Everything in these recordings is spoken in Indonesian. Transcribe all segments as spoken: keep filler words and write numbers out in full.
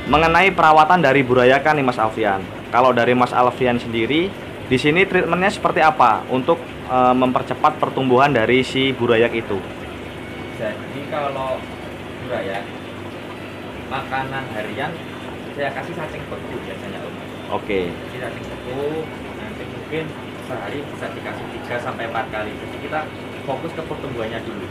mengenai perawatan dari burayakan nih Mas Alfian. Kalau dari Mas Alfian sendiri, di sini treatmentnya seperti apa untuk e, mempercepat pertumbuhan dari si burayak itu? Jadi kalau burayak, makanan harian saya kasih cacing beku biasanya Om. Oke. Jadi cacing beku nanti mungkin sehari bisa dikasih tiga sampai empat kali. Jadi kita fokus ke pertumbuhannya dulu.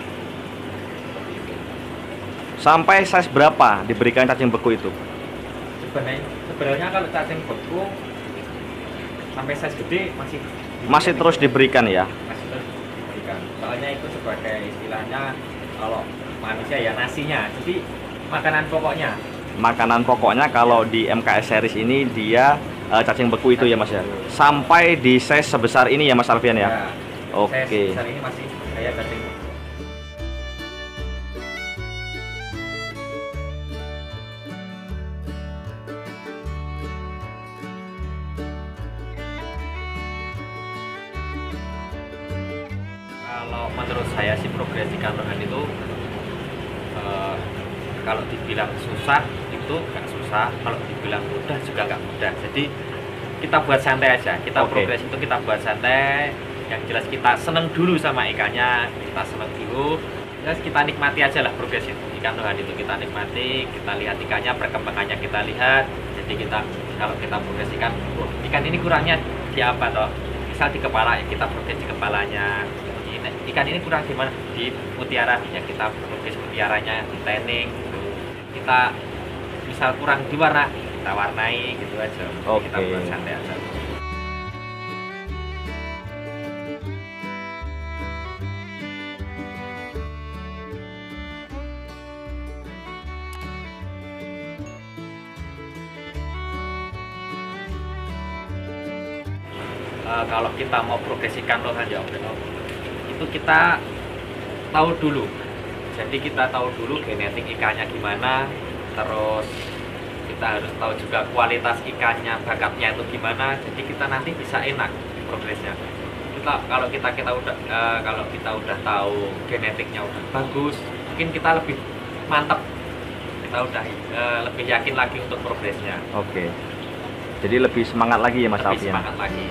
Sampai size berapa diberikan cacing beku itu? Sebenarnya, sebenarnya kalau cacing beku sampai size gede masih masih terus diberikan ya? Masih terus diberikan. Soalnya itu sebagai istilahnya kalau manusia ya nasinya. Jadi makanan pokoknya. Makanan pokoknya kalau di M K S series ini dia uh, cacing beku itu ya Mas ya. Sampai di size sebesar ini ya Mas Alfian ya. Ya Oke. Okay. Sebesar ini masih kayak cacing beku. Kalau menurut saya sih progres di kandungan itu uh, kalau dibilang susah itu nggak susah, kalau dibilang mudah juga nggak mudah. Jadi kita buat santai aja, kita okay. progres itu kita buat santai. Yang jelas kita seneng dulu sama ikannya, kita seneng dulu. Terus kita nikmati aja lah progres itu di kandungan itu, kita nikmati, kita lihat ikannya, perkembangannya kita lihat. Jadi kita kalau kita progres ikan, oh, ikan ini kurangnya di apa toh? Misal di kepala ya kita progres di kepalanya. Ikan ini kurang gimana di mutiara ya kita progres mutiaranya, di tanning gitu. Kita misal kurang di warna kita warnai gitu aja. Okay. Kita buat santai aja. Uh, kalau kita mau progres ikan lohan ya Om, itu kita tahu dulu. Jadi kita tahu dulu genetik ikannya gimana, terus kita harus tahu juga kualitas ikannya, bakatnya itu gimana. Jadi kita nanti bisa enak progresnya. Kita kalau kita kita udah uh, kalau kita udah tahu genetiknya udah bagus, mungkin kita lebih mantap. Kita udah uh, lebih yakin lagi untuk progresnya. Oke. Jadi lebih semangat lagi ya Mas Lebih Alfian. Semangat lagi.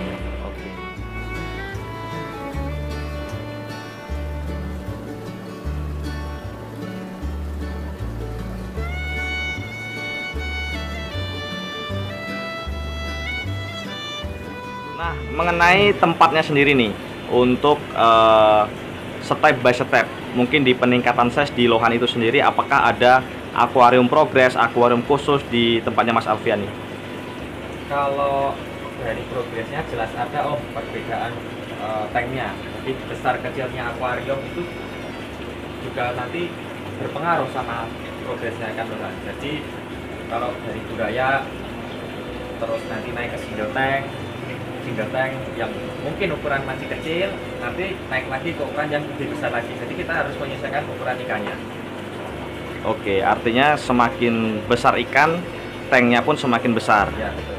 Nah, mengenai tempatnya sendiri nih, untuk uh, step by step, mungkin di peningkatan size di Lohan itu sendiri, apakah ada akuarium progres, akuarium khusus di tempatnya Mas Alfian nih? Kalau dari progresnya jelas ada Om, perbedaan uh, tanknya. Jadi besar kecilnya akuarium itu juga nanti berpengaruh sama progresnya kan Lohan. Jadi kalau dari budaya terus nanti naik ke single tank, single tank yang mungkin ukuran masih kecil, nanti naik lagi ke ukuran yang lebih besar lagi. Jadi kita harus menyesuaikan ukuran ikannya. Oke, artinya semakin besar ikan, tanknya pun semakin besar. Ya, betul.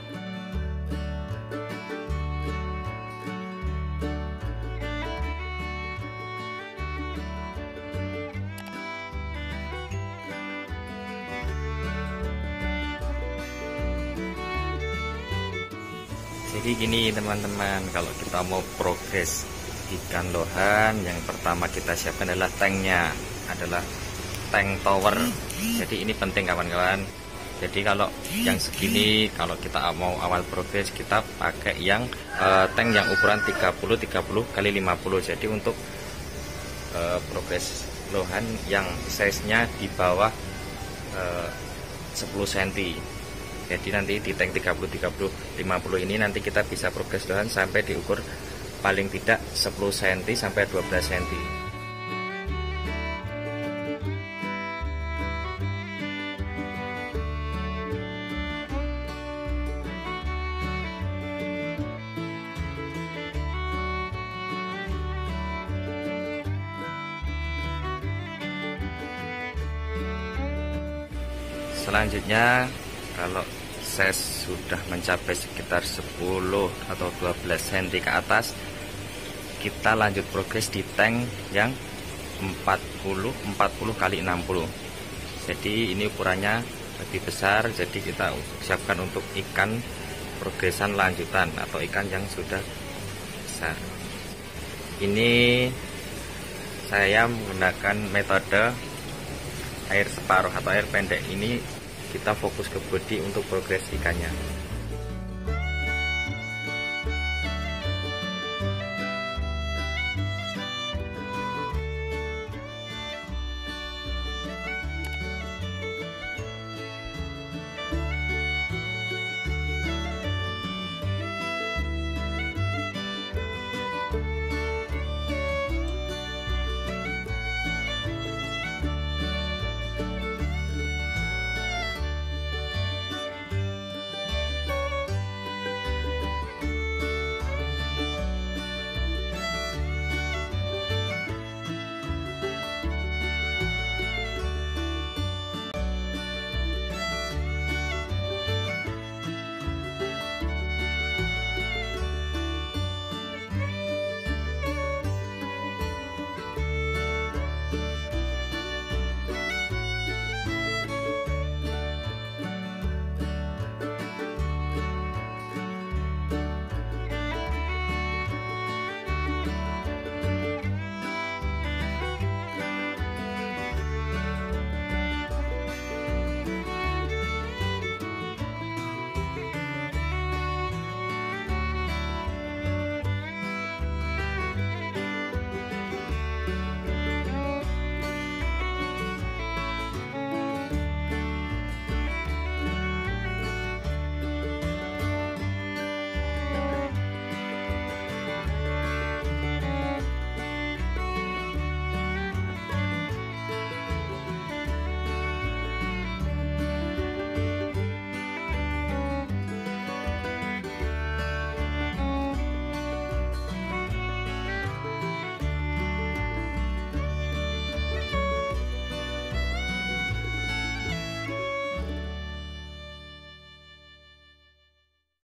Jadi gini teman-teman, kalau kita mau progres ikan lohan, yang pertama kita siapkan adalah tanknya, adalah tank tower. Jadi ini penting kawan-kawan. Jadi kalau yang segini, kalau kita mau awal progres, kita pakai yang uh, tank yang ukuran tiga puluh tiga puluh kali lima puluh. Jadi untuk uh, progres lohan yang size-nya di bawah uh, sepuluh sentimeter. Jadi nanti di tank tiga puluh tiga puluh lima puluh ini nanti kita bisa progres lohan sampai diukur paling tidak sepuluh sentimeter sampai dua belas sentimeter. Selanjutnya, kalau size sudah mencapai sekitar sepuluh atau dua belas sentimeter ke atas, kita lanjut progres di tank yang empat puluh kali enam puluh. Jadi ini ukurannya lebih besar, jadi kita siapkan untuk ikan progresan lanjutan atau ikan yang sudah besar. Ini saya menggunakan metode air separuh atau air pendek. Ini kita fokus ke bodi untuk progres ikannya.